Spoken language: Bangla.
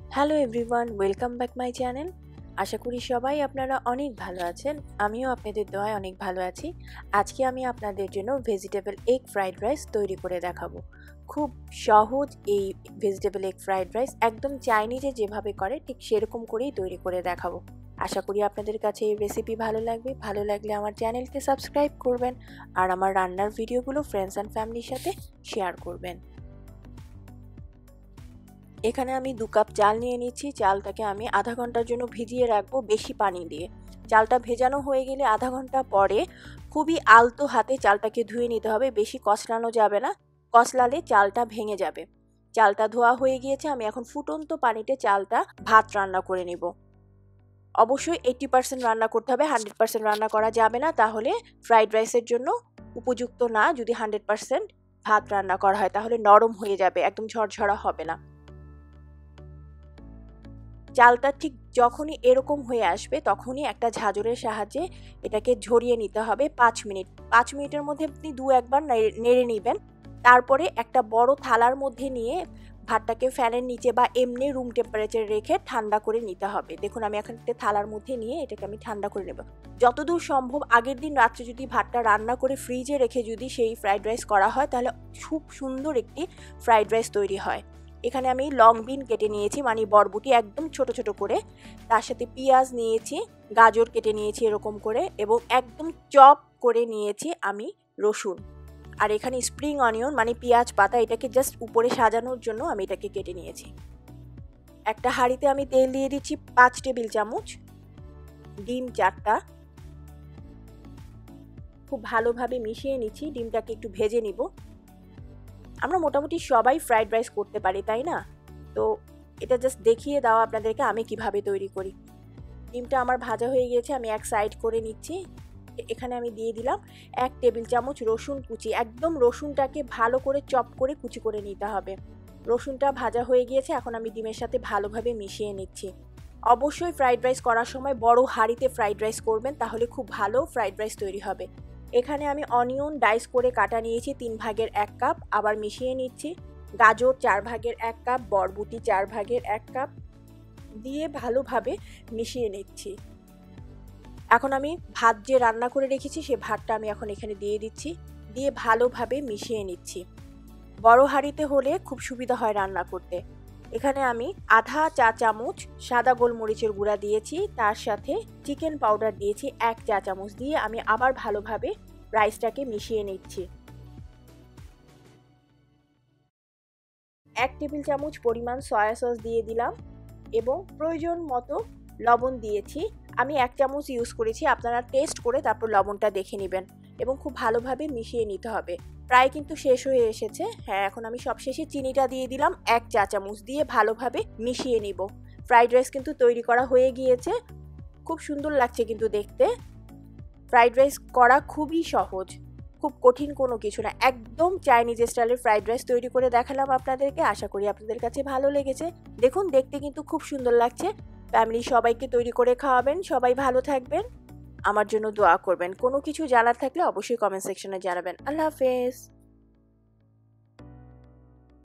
Hello everyone, welcome back my channel. আশা করি সবাই আপনারা অনেক ভালো আছেন। আমিও আপনাদের দোয়ায় অনেক ভালো আছি। আজকে আমি আপনাদের জন্য ভেজিটেবল এগ ফ্রাইড রাইস তৈরি করে দেখাবো। খুব সহজ এই ভেজিটেবল এগ ফ্রাইড রাইস, একদম চাইনিজে যেভাবে করে ঠিক সেরকম করেই তৈরি করে দেখাবো। আশা করি আপনাদের কাছে এই রেসিপি ভালো লাগবে। ভালো লাগলে আমার চ্যানেলকে সাবস্ক্রাইব করবেন আর আমার রান্নার ভিডিওগুলো ফ্রেন্ডস অ্যান্ড ফ্যামিলির সাথে শেয়ার করবেন। এখানে আমি 2 কাপ চাল নিয়ে নিচ্ছি। চালটাকে আমি আধা ঘন্টার জন্য ভিজিয়ে রাখবো বেশি পানি দিয়ে। চালটা ভেজানো হয়ে গেলে আধা ঘন্টা পরে খুবই আলতো হাতে চালটাকে ধুয়ে নিতে হবে, বেশি কচলানো যাবে না, কচলালে চালটা ভেঙে যাবে। চালটা ধোয়া হয়ে গিয়েছে, আমি এখন ফুটন্ত পানিতে চালটা ভাত রান্না করে নিব। অবশ্যই 80% রান্না করতে হবে, 100% রান্না করা যাবে না, তাহলে ফ্রাইড রাইসের জন্য উপযুক্ত না। যদি 100% ভাত রান্না করা হয় তাহলে নরম হয়ে যাবে, একদম ঝরঝরা হবে না। চালটা ঠিক যখনই এরকম হয়ে আসবে তখনই একটা ঝাঁঝরের সাহায্যে এটাকে ঝরিয়ে নিতে হবে 5 মিনিট। 5 মিনিটের মধ্যে আপনি 2-1 বার নেড়ে নেবেন। তারপরে একটা বড় থালার মধ্যে নিয়ে ভাতটাকে ফ্যানের নিচে বা এমনি রুম টেম্পারেচারে রেখে ঠান্ডা করে নিতে হবে। দেখুন আমি এখন একটা থালার মধ্যে নিয়ে এটাকে আমি ঠান্ডা করে নেব। যতদূর সম্ভব আগের দিন রাত্রে যদি ভাতটা রান্না করে ফ্রিজে রেখে যদি সেই ফ্রাইড রাইস করা হয় তাহলে খুব সুন্দর একটি ফ্রাইড রাইস তৈরি হয়। এখানে আমি লং বিন কেটে নিয়েছি, মানে বরবটি একদম ছোট ছোট করে, তার সাথে পেঁয়াজ নিয়েছি, গাজর কেটে নিয়েছি এরকম করে, এবং একদম চপ করে নিয়েছি আমি রসুন। আর এখানে স্প্রিং অনিয়ন মানে পেঁয়াজ পাতা, এটাকে জাস্ট উপরে সাজানোর জন্য আমি এটাকে কেটে নিয়েছি। একটা হাঁড়িতে আমি তেল দিয়ে দিচ্ছি 5 টেবিল চামচ। ডিম 4টা, খুব ভালোভাবে মিশিয়ে নিচ্ছি। ডিমটাকে একটু ভেজে নিব। আমরা মোটামুটি সবাই ফ্রাইড রাইস করতে পারি, তাই না? তো এটা জাস্ট দেখিয়ে দাও আপনাদেরকে আমি কিভাবে তৈরি করি। ডিমটা আমার ভাজা হয়ে গিয়েছে, আমি এক সাইড করে নিচ্ছি। এখানে আমি দিয়ে দিলাম 1 টেবিল চামচ রসুন কুচি। একদম রসুনটাকে ভালো করে চপ করে কুচি করে নিতে হবে। রসুনটা ভাজা হয়ে গিয়েছে, এখন আমি ডিমের সাথে ভালোভাবে মিশিয়ে নিচ্ছি। অবশ্যই ফ্রাইড রাইস করার সময় বড় হাঁড়িতে ফ্রাইড রাইস করবেন, তাহলে খুব ভালো ফ্রাইড রাইস তৈরি হবে। এখানে আমি অনিয়ন ডাইস করে কাটা নিয়েছি 3 ভাগের 1 কাপ, আবার মিশিয়ে নিচ্ছি। গাজর 4 ভাগের 1 কাপ, বরবটি 4 ভাগের 1 কাপ দিয়ে ভালোভাবে মিশিয়ে নিচ্ছি। এখন আমি ভাত যে রান্না করে রেখেছি সে ভাতটা আমি এখন এখানে দিয়ে দিচ্ছি, দিয়ে ভালোভাবে মিশিয়ে নিচ্ছি। বড় হাঁড়িতে হলে খুব সুবিধা হয় রান্না করতে। এখানে আমি আধা চা চামচ সাদা গোলমরিচের গুঁড়া দিয়েছি, তার সাথে চিকেন পাউডার দিয়েছি 1 চা চামচ, দিয়ে আমি আবার ভালোভাবে রাইসটাকে মিশিয়ে নিচ্ছি। 1 টেবিল চামচ পরিমাণ সয়া সস দিয়ে দিলাম এবং প্রয়োজন মতো লবণ দিয়েছি। আমি 1 চামচ ইউজ করেছি, আপনারা টেস্ট করে তারপর লবণটা দেখে নেবেন এবং খুব ভালোভাবে মিশিয়ে নিতে হবে। প্রায় কিন্তু শেষ হয়ে এসেছে। হ্যাঁ, এখন আমি সবশেষে চিনিটা দিয়ে দিলাম 1 চা চামচ, দিয়ে ভালোভাবে মিশিয়ে নিব। ফ্রাইড রাইস কিন্তু তৈরি করা হয়ে গিয়েছে। খুব সুন্দর লাগছে কিন্তু দেখতে। ফ্রাইড রাইস করা খুবই সহজ, খুব কঠিন কোনো কিছু না। একদম চাইনিজ স্টাইলের ফ্রাইড রাইস তৈরি করে দেখালাম আপনাদেরকে। আশা করি আপনাদের কাছে ভালো লেগেছে। দেখুন দেখতে কিন্তু খুব সুন্দর লাগছে। ফ্যামিলির সবাইকে তৈরি করে খাওয়াবেন। সবাই ভালো থাকবেন, আমার জন্য দোয়া করবেন। কোনো কিছু জানার থাকলে অবশ্যই কমেন্ট সেকশনে জানাবেন। আল্লাহ হাফেজ।